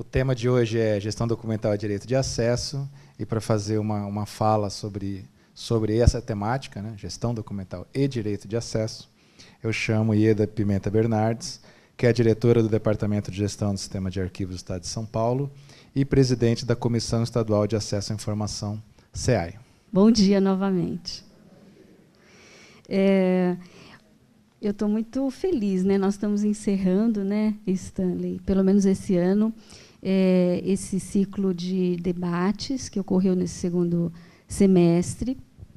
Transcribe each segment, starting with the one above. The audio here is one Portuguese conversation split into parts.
tema de hoje é gestão documental e direito de acesso, e para fazer uma fala sobre essa temática, né, gestão documental e direito de acesso, eu chamo Ieda Pimenta Bernardes, que é a diretora do Departamento de Gestão do Sistema de Arquivos do Estado de São Paulo e presidente da Comissão Estadual de Acesso à Informação, CEAI. Bom dia novamente. Eu estou muito feliz, né? Nós estamos encerrando, né, Stanley, pelo menos esse ano, esse ciclo de debates que ocorreu nesse segundo semestre.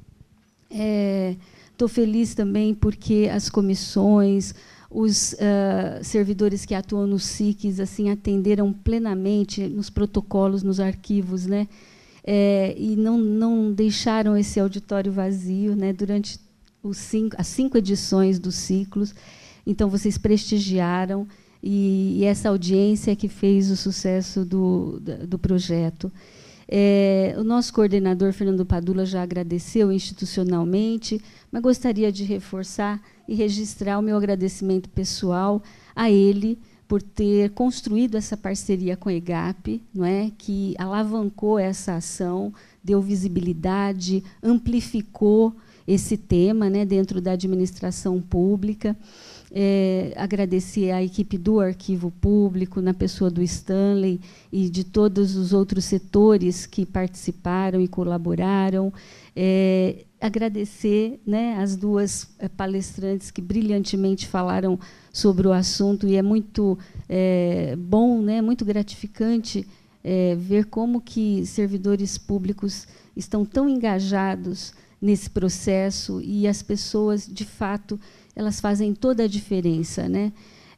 Estou feliz também porque as comissões, os servidores que atuam nos SICs assim, atenderam plenamente nos protocolos, nos arquivos, né? E não deixaram esse auditório vazio, né, durante as 5 edições dos ciclos. Então, vocês prestigiaram, e essa audiência é que fez o sucesso do projeto. O nosso coordenador, Fernando Padula, já agradeceu institucionalmente, mas gostaria de reforçar e registrar o meu agradecimento pessoal a ele por ter construído essa parceria com a EGAP, não é, que alavancou essa ação, deu visibilidade, amplificou esse tema, né, dentro da administração pública. Agradecer à equipe do Arquivo Público, na pessoa do Stanley e de todos os outros setores que participaram e colaboraram. Agradecer, né, as duas palestrantes que brilhantemente falaram sobre o assunto, e é muito bom, né, muito gratificante ver como que servidores públicos estão tão engajados nesse processo, e as pessoas, de fato, elas fazem toda a diferença, né?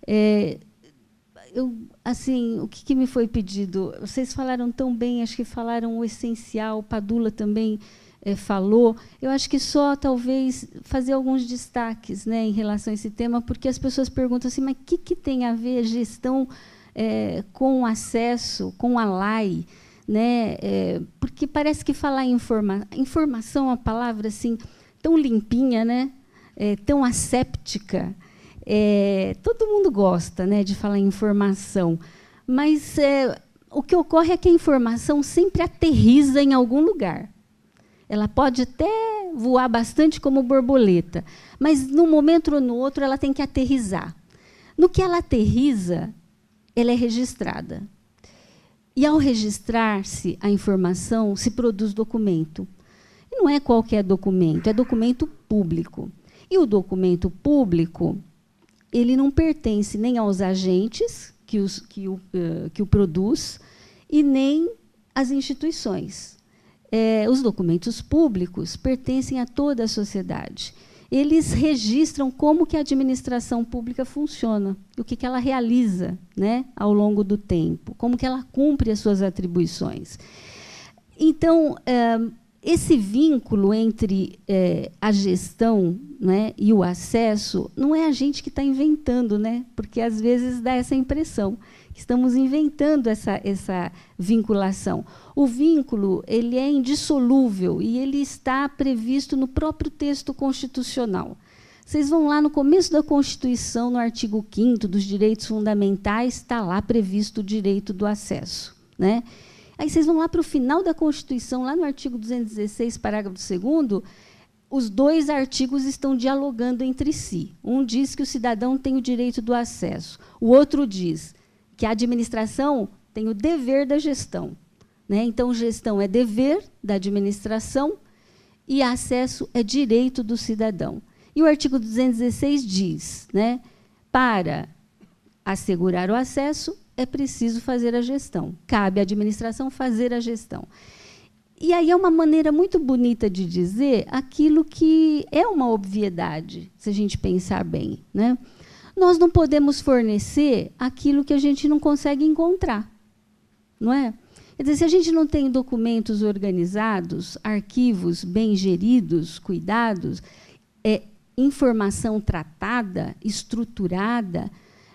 Assim, o que me foi pedido? Vocês falaram tão bem, acho que falaram o essencial, o Padula também falou. Eu acho que só, talvez, fazer alguns destaques, né, em relação a esse tema, porque as pessoas perguntam assim, mas o que tem a ver a gestão com o acesso, com a LAI? Né? Porque parece que falar em informação é uma palavra assim, tão limpinha, né? Tão asséptica. Todo mundo gosta, né, de falar em informação, mas o que ocorre é que a informação sempre aterriza em algum lugar. Ela pode até voar bastante como borboleta, mas, num momento ou no outro, ela tem que aterrizar. No que ela aterriza, ela é registrada. E, ao registrar-se a informação, se produz documento. E não é qualquer documento, é documento público. E o documento público, ele não pertence nem aos agentes que o produz e nem às instituições. Os documentos públicos pertencem a toda a sociedade. Eles registram como que a administração pública funciona, o que ela realiza, né, ao longo do tempo, como que ela cumpre as suas atribuições. Então, esse vínculo entre a gestão, né, e o acesso não é a gente que está inventando, né, porque, às vezes, dá essa impressão que estamos inventando essa vinculação. O vínculo, ele é indissolúvel e ele está previsto no próprio texto constitucional. Vocês vão lá no começo da Constituição, no artigo 5º dos direitos fundamentais, está lá previsto o direito do acesso, né? Aí vocês vão lá para o final da Constituição, lá no artigo 216, parágrafo 2º, os dois artigos estão dialogando entre si. Um diz que o cidadão tem o direito do acesso, o outro diz que a administração tem o dever da gestão, né? Então, gestão é dever da administração e acesso é direito do cidadão. E o artigo 216 diz, né, para assegurar o acesso, é preciso fazer a gestão. Cabe à administração fazer a gestão. E aí é uma maneira muito bonita de dizer aquilo que é uma obviedade, se a gente pensar bem, né? Nós não podemos fornecer aquilo que a gente não consegue encontrar, não é? Quer dizer, se a gente não tem documentos organizados, arquivos bem geridos, cuidados, informação tratada, estruturada,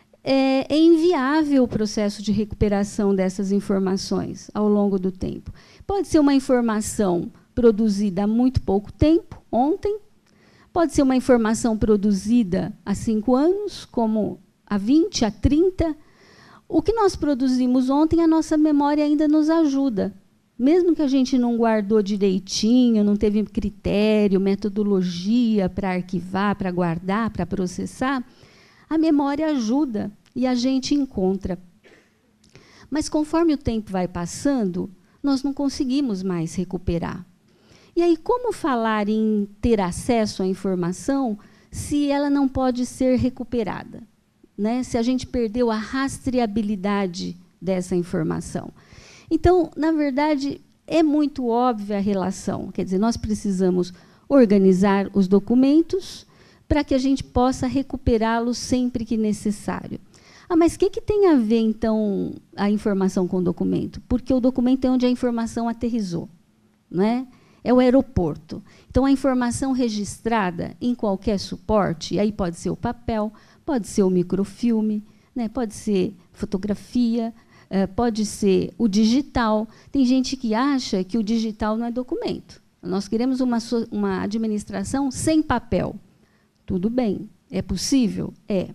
é inviável o processo de recuperação dessas informações ao longo do tempo. Pode ser uma informação produzida há muito pouco tempo, ontem, pode ser uma informação produzida há 5 anos, como há 20, há 30, o que nós produzimos ontem, a nossa memória ainda nos ajuda. Mesmo que a gente não guardou direitinho, não teve critério, metodologia para arquivar, para guardar, para processar, a memória ajuda e a gente encontra. Mas, conforme o tempo vai passando, nós não conseguimos mais recuperar. E aí, como falar em ter acesso à informação se ela não pode ser recuperada, né? Se a gente perdeu a rastreabilidade dessa informação? Então, na verdade, é muito óbvia a relação. Quer dizer, nós precisamos organizar os documentos para que a gente possa recuperá-los sempre que necessário. Ah, mas o que tem a ver, então, a informação com o documento? Porque o documento é onde a informação aterrissou, né? É o aeroporto. Então, a informação registrada em qualquer suporte, e aí pode ser o papel, pode ser o microfilme, né? Pode ser fotografia, pode ser o digital. Tem gente que acha que o digital não é documento. Nós queremos uma administração sem papel. Tudo bem, é possível? É.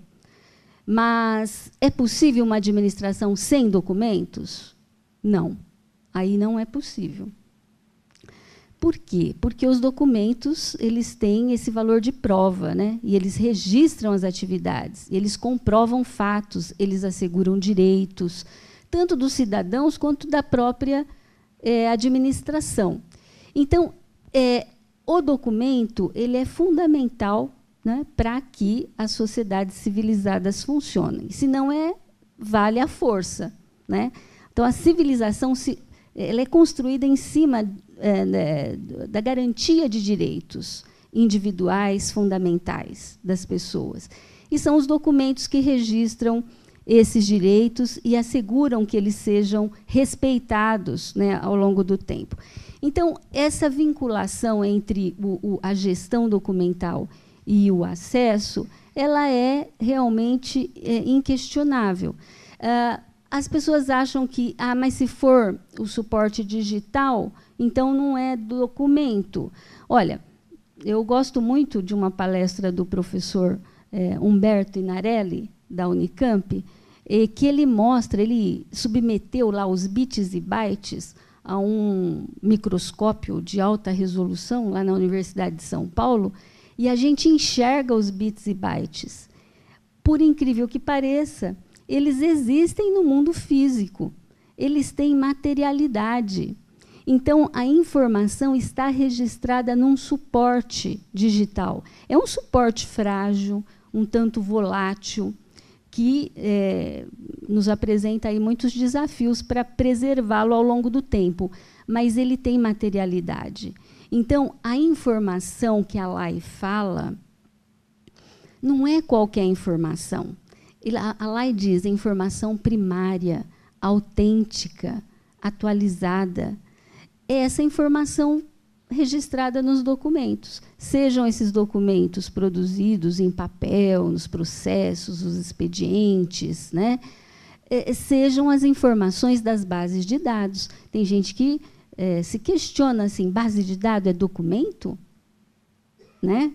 Mas é possível uma administração sem documentos? Não. Aí não é possível. Por quê? Porque os documentos eles têm esse valor de prova, né? E eles registram as atividades, eles comprovam fatos, eles asseguram direitos, tanto dos cidadãos quanto da própria administração. Então, o documento ele é fundamental, né, para que as sociedades civilizadas funcionem. Se não vale a força, né? Então, a civilização ela é construída em cima da garantia de direitos individuais fundamentais das pessoas. E são os documentos que registram esses direitos e asseguram que eles sejam respeitados, né, ao longo do tempo. Então, essa vinculação entre a gestão documental e o acesso, ela é realmente inquestionável. As pessoas acham que, mas se for o suporte digital, então não é documento. Olha, eu gosto muito de uma palestra do professor Humberto Inarelli, da Unicamp, que ele submeteu lá os bits e bytes a um microscópio de alta resolução, lá na Universidade de São Paulo, e a gente enxerga os bits e bytes. Por incrível que pareça, eles existem no mundo físico, eles têm materialidade. Então, a informação está registrada num suporte digital. É um suporte frágil, um tanto volátil, que nos apresenta aí muitos desafios para preservá-lo ao longo do tempo, mas ele tem materialidade. Então, a informação que a Lei fala não é qualquer informação. A Lei diz informação primária, autêntica, atualizada. É essa informação registrada nos documentos. Sejam esses documentos produzidos em papel, nos processos, os expedientes, né? Sejam as informações das bases de dados. Tem gente que se questiona assim, base de dados é documento? Né?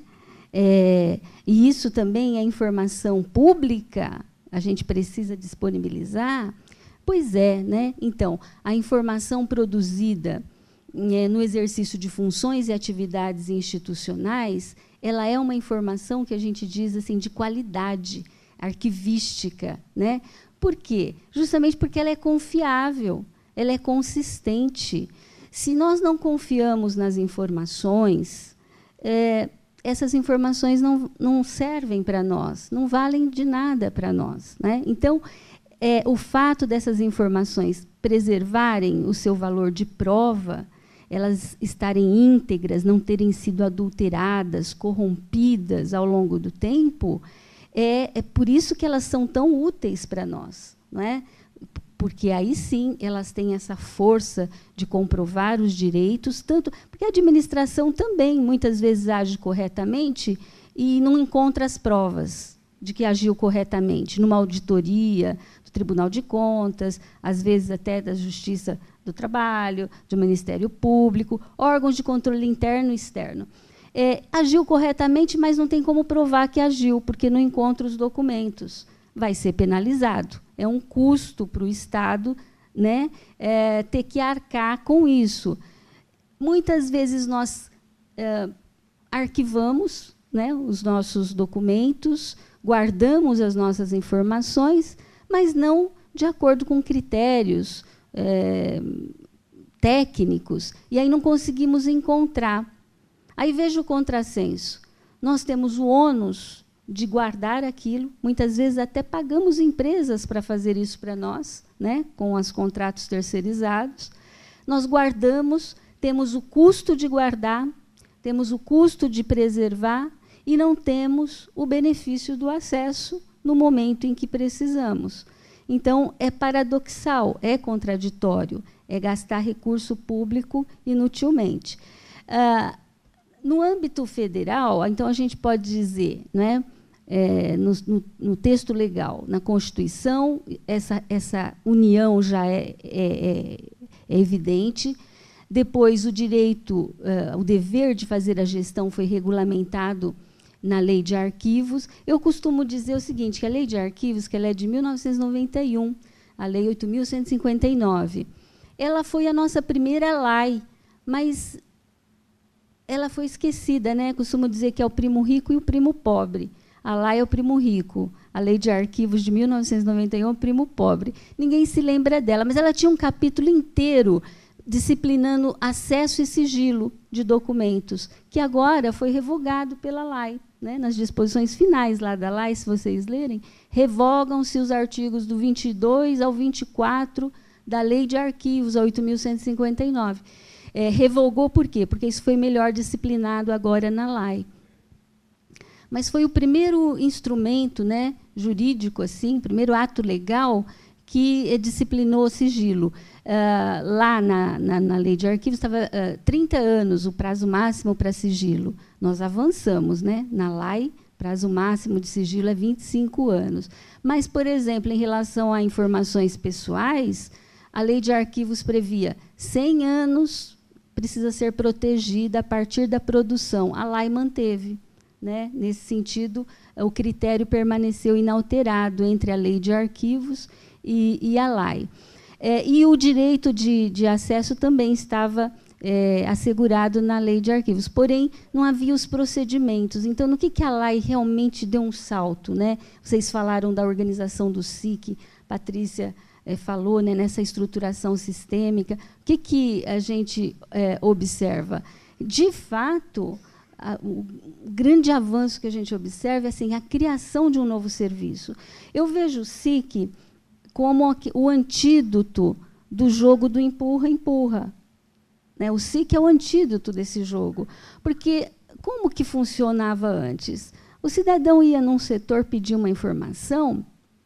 E isso também é informação pública? A gente precisa disponibilizar? Pois é, né? Então, a informação produzida no exercício de funções e atividades institucionais, ela é uma informação que a gente diz assim, de qualidade arquivística, né? Por quê? Justamente porque ela é confiável, ela é consistente. Se nós não confiamos nas informações, essas informações não servem para nós, não valem de nada para nós, né? Então, o fato dessas informações preservarem o seu valor de prova, elas estarem íntegras, não terem sido adulteradas, corrompidas ao longo do tempo, é por isso que elas são tão úteis para nós, não é? Porque aí sim elas têm essa força de comprovar os direitos, tanto porque a administração também muitas vezes age corretamente e não encontra as provas de que agiu corretamente, numa auditoria do Tribunal de Contas, às vezes até da Justiça do Trabalho, do Ministério Público, órgãos de controle interno e externo. Agiu corretamente, mas não tem como provar que agiu, porque não encontra os documentos. Vai ser penalizado. é um custo para o Estado, né, ter que arcar com isso. Muitas vezes nós arquivamos, né, os nossos documentos, guardamos as nossas informações, mas não de acordo com critérios técnicos, e aí não conseguimos encontrar. Aí veja o contrassenso. Nós temos o ônus de guardar aquilo, muitas vezes até pagamos empresas para fazer isso para nós, né, com os contratos terceirizados. Nós guardamos, temos o custo de guardar, temos o custo de preservar e não temos o benefício do acesso no momento em que precisamos. Então, é paradoxal, é contraditório, é gastar recurso público inutilmente. No âmbito federal, então, a gente pode dizer, né, no texto legal, na Constituição, essa união já é evidente. Depois, o direito, o dever de fazer a gestão foi regulamentado na Lei de Arquivos. Eu costumo dizer o seguinte, que a Lei de Arquivos, que ela é de 1991, a Lei 8.159, ela foi a nossa primeira lei, mas ela foi esquecida, né? Costumo dizer que é o primo rico e o primo pobre. A lei é o primo rico, a Lei de Arquivos de 1991 é o primo pobre. Ninguém se lembra dela, mas ela tinha um capítulo inteiro disciplinando acesso e sigilo de documentos, que agora foi revogado pela lei. Né, nas disposições finais lá da lei, se vocês lerem, revogam-se os artigos do 22 ao 24 da Lei de Arquivos, a 8.159. Revogou por quê? Porque isso foi melhor disciplinado agora na lei. Mas foi o primeiro instrumento, né, jurídico, assim, primeiro ato legal que disciplinou o sigilo. Lá na Lei de Arquivos estava 30 anos o prazo máximo para sigilo. Nós avançamos, né? Na lei, prazo máximo de sigilo é 25 anos. Mas, por exemplo, em relação a informações pessoais, a Lei de Arquivos previa 100 anos precisa ser protegida a partir da produção. A lei manteve. Né? Nesse sentido, o critério permaneceu inalterado entre a Lei de Arquivos e a lei. E o direito de acesso também estava assegurado na Lei de Arquivos, porém, não havia os procedimentos. Então, no que a lei realmente deu um salto? Né? Vocês falaram da organização do SIC, Patrícia falou, né, nessa estruturação sistêmica. O que a gente observa? De fato, o grande avanço que a gente observa é assim, a criação de um novo serviço. Eu vejo o SIC como o antídoto do jogo do empurra-empurra. Né? O SIC é o antídoto desse jogo. Porque como que funcionava antes? O cidadão ia num setor pedir uma informação,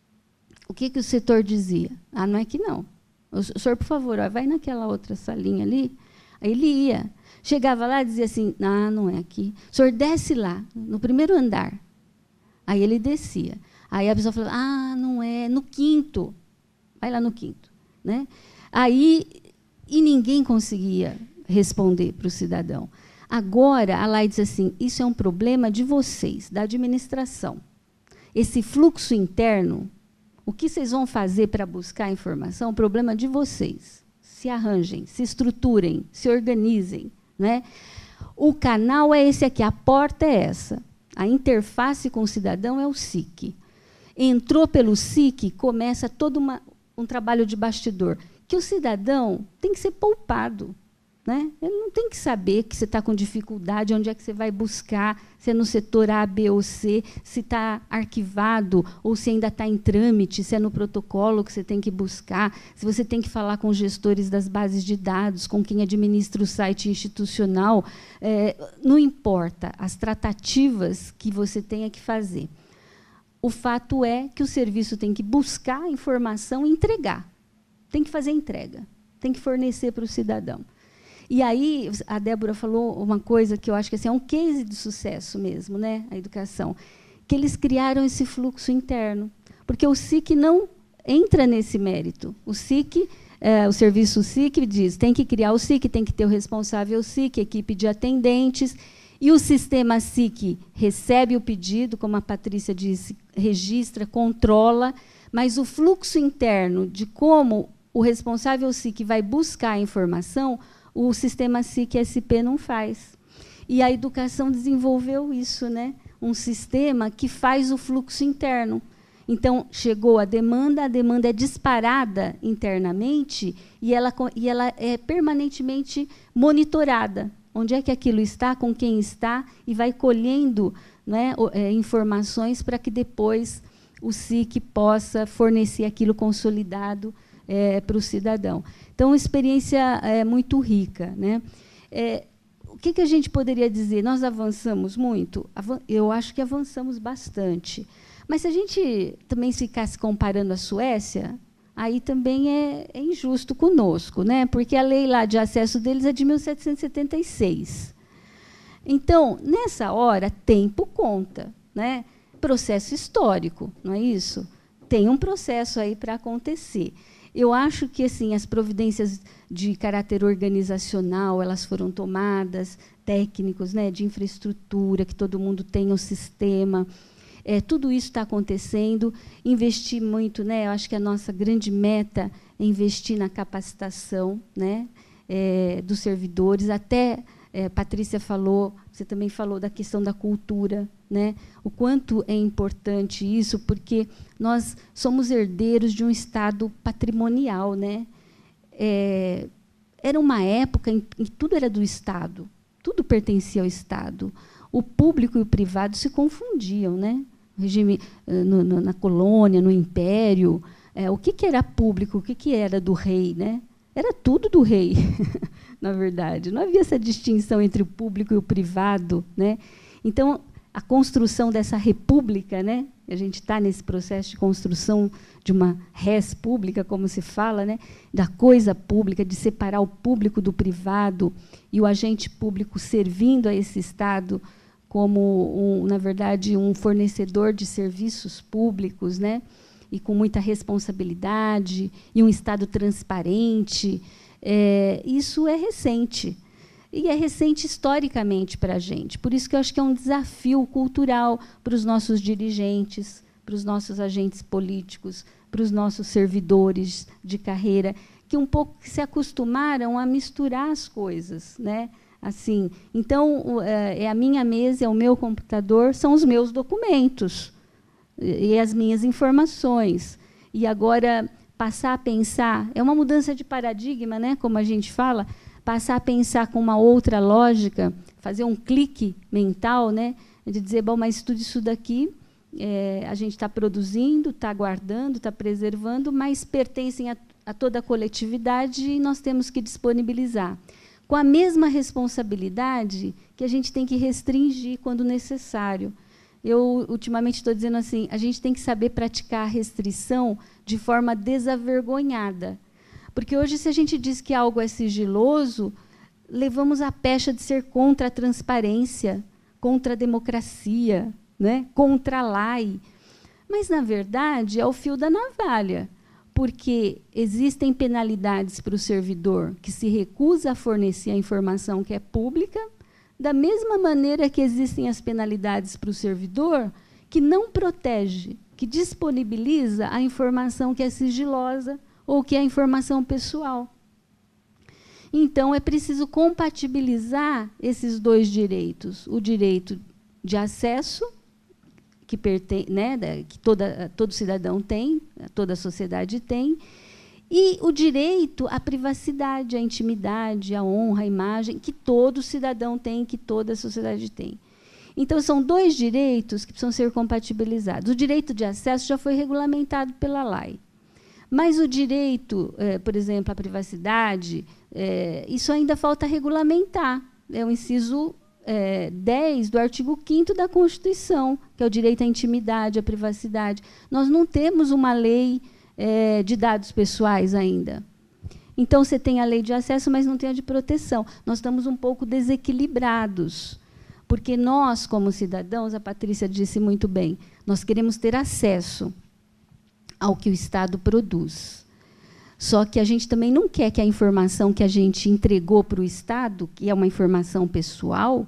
o que o setor dizia? Ah, não é que não. O senhor, por favor, vai naquela outra salinha ali. Aí ele ia. Chegava lá e dizia assim, ah, não é aqui. O senhor desce lá, no primeiro andar. Aí ele descia. Aí a pessoa falou, ah, não é, no quinto. Vai lá no quinto. Né? Aí, e ninguém conseguia responder para o cidadão. Agora, a lei diz assim, isso é um problema de vocês, da administração. Esse fluxo interno, o que vocês vão fazer para buscar a informação, é um problema de vocês. Se arranjem, se estruturem, se organizem. Né? O canal é esse aqui, a porta é essa. A interface com o cidadão é o SIC. Entrou pelo SIC, começa todo um trabalho de bastidor, que o cidadão tem que ser poupado. Né? Ele não tem que saber que você está com dificuldade, onde é que você vai buscar, se é no setor A, B ou C, se está arquivado ou se ainda está em trâmite, se é no protocolo que você tem que buscar, se você tem que falar com gestores das bases de dados, com quem administra o site institucional. Não importa as tratativas que você tenha que fazer. O fato é que o serviço tem que buscar a informação e entregar. Tem que fazer a entrega, tem que fornecer para o cidadão. E aí, a Débora falou uma coisa que eu acho que assim, é um case de sucesso mesmo, né, a educação, que eles criaram esse fluxo interno, porque o SIC não entra nesse mérito. O SIC, o serviço SIC diz, tem que criar o SIC, tem que ter o responsável SIC, equipe de atendentes, e o sistema SIC recebe o pedido, como a Patrícia disse, registra, controla, Mas o fluxo interno de como o responsável SIC vai buscar a informação, o sistema SIC-SP não faz. E a educação desenvolveu isso, né? Um sistema que faz o fluxo interno. Então, chegou a demanda é disparada internamente e ela é permanentemente monitorada. Onde é que aquilo está, com quem está, e vai colhendo, né, informações para que depois o SIC possa fornecer aquilo consolidado para o cidadão. Então, uma experiência muito rica, né? O que a gente poderia dizer? Nós avançamos muito? Eu acho que avançamos bastante. Mas se a gente também ficasse comparando a Suécia, aí também é injusto conosco, né? Porque a lei lá de acesso deles é de 1776. Então, nessa hora, tempo conta, né? Processo histórico, não é isso? Tem um processo aí para acontecer. Eu acho que assim, as providências de caráter organizacional elas foram tomadas, técnicos, né, de infraestrutura, que todo mundo tenha o sistema. Tudo isso está acontecendo. Investir muito, né? Eu acho que a nossa grande meta é investir na capacitação, né, dos servidores. Até Patrícia falou, você também falou da questão da cultura, né? O quanto é importante isso, porque nós somos herdeiros de um Estado patrimonial, né? Era uma época em que tudo era do Estado, tudo pertencia ao Estado. O público e o privado se confundiam, né? O regime na colônia, no império, o que era público, o que era do rei, né? Era tudo do rei, na verdade. Não havia essa distinção entre o público e o privado, né? Então, a construção dessa república, né? A gente está nesse processo de construção de uma res pública, como se fala, né? Da coisa pública, de separar o público do privado e o agente público servindo a esse Estado como, na verdade, um fornecedor de serviços públicos, né? E com muita responsabilidade, e um Estado transparente. Isso é recente. E é recente historicamente para a gente. Por isso que eu acho que é um desafio cultural para os nossos dirigentes, para os nossos agentes políticos, para os nossos servidores de carreira, que um pouco se acostumaram a misturar as coisas, né? Assim, então, é a minha mesa, é o meu computador, são os meus documentos e as minhas informações. E agora, passar a pensar, é uma mudança de paradigma, né, como a gente fala, passar a pensar com uma outra lógica, fazer um clique mental, né, de dizer, bom, mas tudo isso daqui a gente está produzindo, está guardando, está preservando, mas pertencem a toda a coletividade e nós temos que disponibilizar. Com a mesma responsabilidade que a gente tem que restringir quando necessário. Eu, ultimamente, estou dizendo assim, a gente tem que saber praticar a restrição de forma desavergonhada. Porque hoje, se a gente diz que algo é sigiloso, levamos a pecha de ser contra a transparência, contra a democracia, né? Contra a lei. Mas, na verdade, é o fio da navalha. Porque existem penalidades para o servidor que se recusa a fornecer a informação que é pública, da mesma maneira que existem as penalidades para o servidor que não protege, que disponibiliza a informação que é sigilosa ou que é a informação pessoal. Então, é preciso compatibilizar esses dois direitos, o direito de acesso, que todo cidadão tem, toda a sociedade tem, e o direito à privacidade, à intimidade, à honra, à imagem, que todo cidadão tem, que toda a sociedade tem. Então, são dois direitos que precisam ser compatibilizados. O direito de acesso já foi regulamentado pela lei. Mas o direito, por exemplo, à privacidade, isso ainda falta regulamentar. É o inciso 10 do artigo 5º da Constituição, que é o direito à intimidade, à privacidade. Nós não temos uma lei de dados pessoais ainda. Então, você tem a lei de acesso, mas não tem a de proteção. Nós estamos um pouco desequilibrados, porque nós, como cidadãos, a Patrícia disse muito bem, nós queremos ter acesso ao que o Estado produz. Só que a gente também não quer que a informação que a gente entregou para o Estado, que é uma informação pessoal,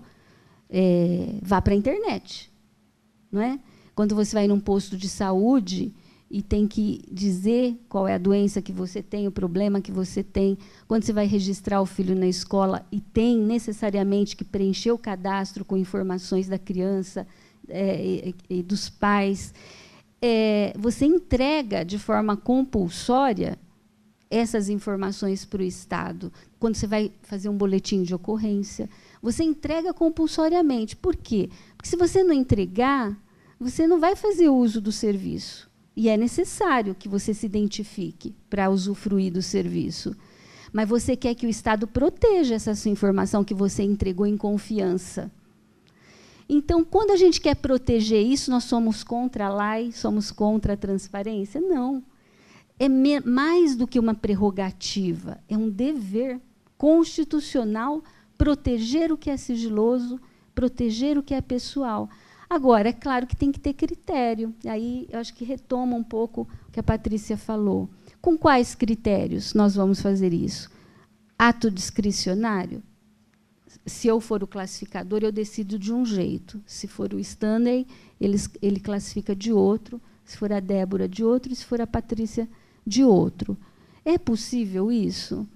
vá para a internet. Não é? Quando você vai num posto de saúde e tem que dizer qual é a doença que você tem, o problema que você tem. Quando você vai registrar o filho na escola e tem necessariamente que preencher o cadastro com informações da criança e dos pais, você entrega de forma compulsória essas informações para o Estado. Quando você vai fazer um boletim de ocorrência, você entrega compulsoriamente. Por quê? Porque se você não entregar, você não vai fazer uso do serviço. E é necessário que você se identifique para usufruir do serviço. Mas você quer que o Estado proteja essa sua informação que você entregou em confiança. Então, quando a gente quer proteger isso, nós somos contra a lei, somos contra a transparência? Não. É mais do que uma prerrogativa, é um dever constitucional proteger o que é sigiloso, proteger o que é pessoal. Agora, é claro que tem que ter critério. Aí, eu acho que retoma um pouco o que a Patrícia falou. Com quais critérios nós vamos fazer isso? Ato discricionário? Se eu for o classificador, eu decido de um jeito. Se for o Stanley, ele classifica de outro. Se for a Débora, de outro. E se for a Patrícia, de outro. É possível isso?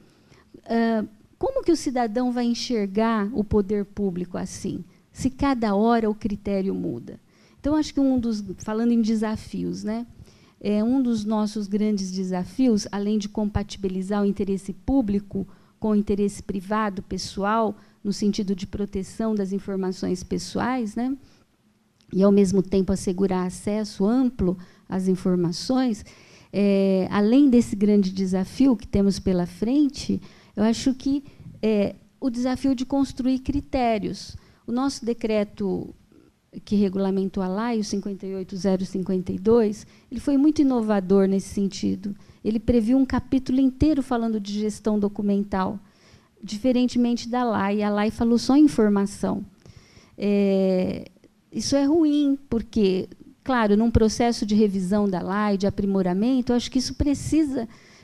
Como que o cidadão vai enxergar o poder público assim? Se cada hora o critério muda. Então, acho que falando em desafios, né, um dos nossos grandes desafios, além de compatibilizar o interesse público com o interesse privado, pessoal, no sentido de proteção das informações pessoais, né, e, ao mesmo tempo, assegurar acesso amplo às informações, além desse grande desafio que temos pela frente, eu acho que o desafio de construir critérios. O nosso decreto que regulamentou a lei, o 58052, ele foi muito inovador nesse sentido. Ele previu um capítulo inteiro falando de gestão documental, diferentemente da lei. A lei falou só em informação. Isso é ruim, porque, claro, num processo de revisão da lei, de aprimoramento, eu acho que isso precisa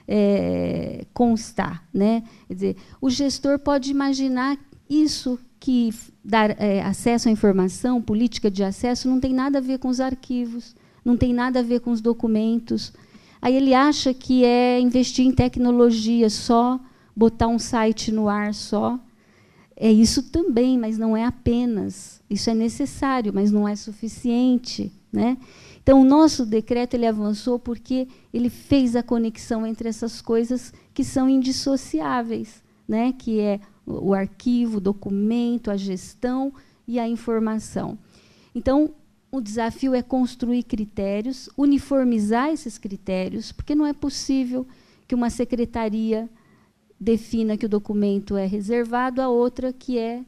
constar, né? Quer dizer, o gestor pode imaginar isso, que dar acesso à informação, política de acesso, não tem nada a ver com os arquivos, não tem nada a ver com os documentos. Aí ele acha que é investir em tecnologia só, botar um site no ar só. É isso também, mas não é apenas. Isso é necessário, mas não é suficiente, né? Então, o nosso decreto ele avançou porque ele fez a conexão entre essas coisas que são indissociáveis, né? Que é o arquivo, o documento, a gestão e a informação. Então, o desafio é construir critérios, uniformizar esses critérios, porque não é possível que uma secretaria defina que o documento é reservado, a outra que é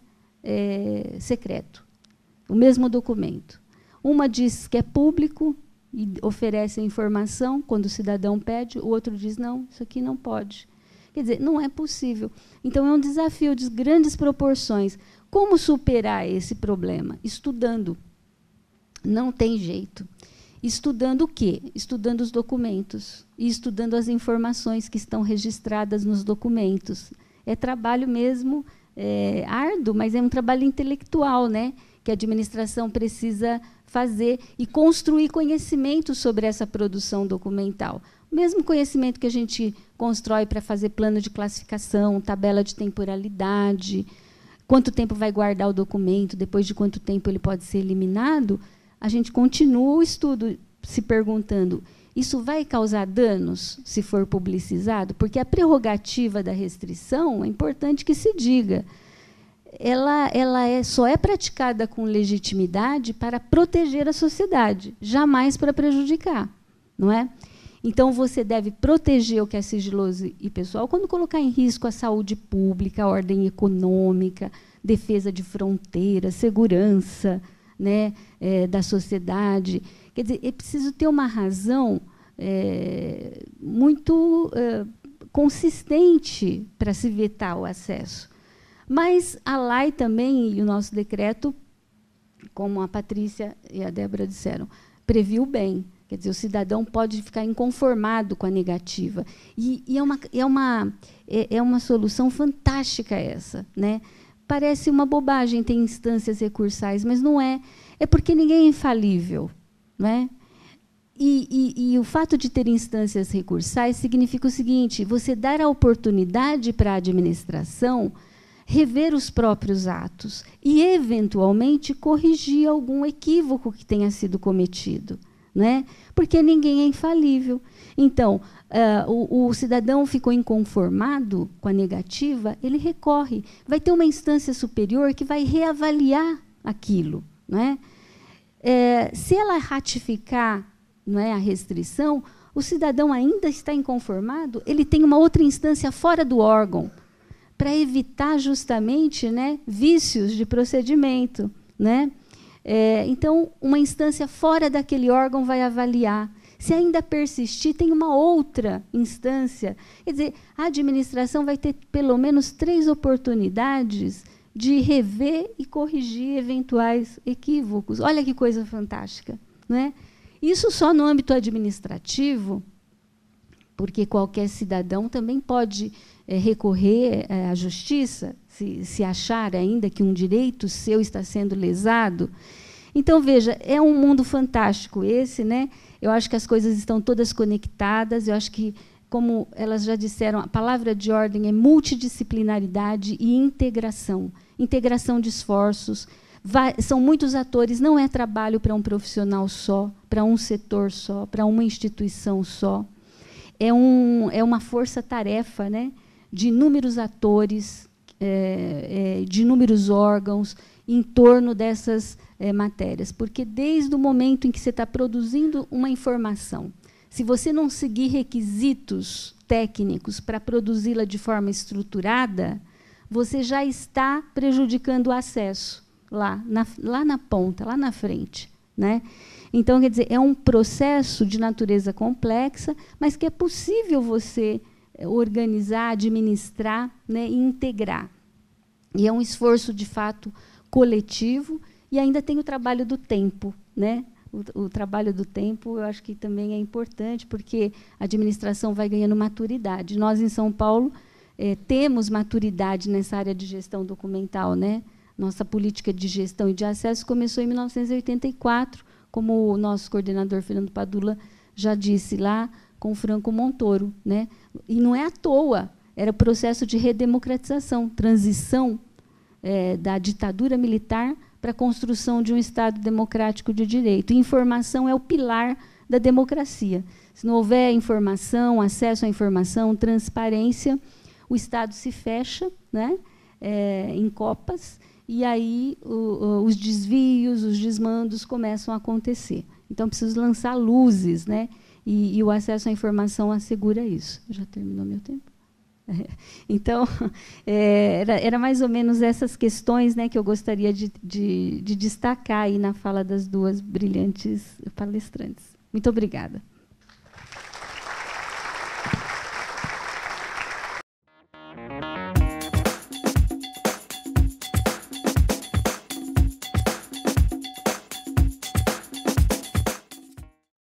secreto. O mesmo documento. Uma diz que é público e oferece a informação quando o cidadão pede, o outro diz, não, isso aqui não pode. Quer dizer, não é possível. Então, é um desafio de grandes proporções. Como superar esse problema? Estudando. Não tem jeito. Estudando o quê? Estudando os documentos e estudando as informações que estão registradas nos documentos. É trabalho mesmo árduo, mas é um trabalho intelectual, né, que a administração precisa fazer e construir conhecimento sobre essa produção documental. O mesmo conhecimento que a gente constrói para fazer plano de classificação, tabela de temporalidade, quanto tempo vai guardar o documento, depois de quanto tempo ele pode ser eliminado, a gente continua o estudo se perguntando, isso vai causar danos se for publicizado? Porque a prerrogativa da restrição, é importante que se diga, ela só é praticada com legitimidade para proteger a sociedade, jamais para prejudicar, não é? Então, você deve proteger o que é sigiloso e pessoal quando colocar em risco a saúde pública, a ordem econômica, defesa de fronteiras, segurança, né, da sociedade. Quer dizer, é preciso ter uma razão muito consistente para se vetar o acesso. Mas a lei também, e o nosso decreto, como a Patrícia e a Débora disseram, previu bem. Quer dizer, o cidadão pode ficar inconformado com a negativa. E é uma solução fantástica essa, né? Parece uma bobagem ter instâncias recursais, mas não é. É porque ninguém é infalível, não é? E o fato de ter instâncias recursais significa o seguinte: você dar a oportunidade para a administração rever os próprios atos e, eventualmente, corrigir algum equívoco que tenha sido cometido, né? Porque ninguém é infalível. Então, o cidadão ficou inconformado com a negativa, ele recorre. Vai ter uma instância superior que vai reavaliar aquilo, né? Se ela ratificar, não é, a restrição, o cidadão ainda está inconformado, ele tem uma outra instância fora do órgão, para evitar justamente, né, vícios de procedimento, né? Então, uma instância fora daquele órgão vai avaliar. Se ainda persistir, tem uma outra instância. Quer dizer, a administração vai ter pelo menos 3 oportunidades de rever e corrigir eventuais equívocos. Olha que coisa fantástica, né? Isso só no âmbito administrativo, porque qualquer cidadão também pode recorrer à justiça, se achar ainda que um direito seu está sendo lesado. Então, veja, é um mundo fantástico esse, né? Eu acho que as coisas estão todas conectadas, eu acho que, como elas já disseram, a palavra de ordem é multidisciplinaridade e integração. Integração de esforços. São muitos atores, não é trabalho para um profissional só, para um setor só, para uma instituição só. É uma força-tarefa, né, de inúmeros atores, de inúmeros órgãos em torno dessas matérias. Porque desde o momento em que você está produzindo uma informação, se você não seguir requisitos técnicos para produzi-la de forma estruturada, você já está prejudicando o acesso lá na ponta, lá na frente, né? Então, quer dizer, é um processo de natureza complexa, mas que é possível você organizar, administrar, né, e integrar. E é um esforço, de fato, coletivo, e ainda tem o trabalho do tempo, né? O trabalho do tempo, eu acho que também é importante, porque a administração vai ganhando maturidade. Nós, em São Paulo, temos maturidade nessa área de gestão documental, né? Nossa política de gestão e de acesso começou em 1984, como o nosso coordenador Fernando Padula já disse lá, com Franco Montoro, né? E não é à toa, era o processo de redemocratização, transição da ditadura militar para a construção de um Estado democrático de direito. E informação é o pilar da democracia. Se não houver informação, acesso à informação, transparência, o Estado se fecha, né, em copas, e aí os desvios, os desmandos começam a acontecer. Então, preciso lançar luzes, né? E o acesso à informação assegura isso. Já terminou meu tempo? Então, era mais ou menos essas questões, né, que eu gostaria de destacar aí na fala das duas brilhantes palestrantes. Muito obrigada.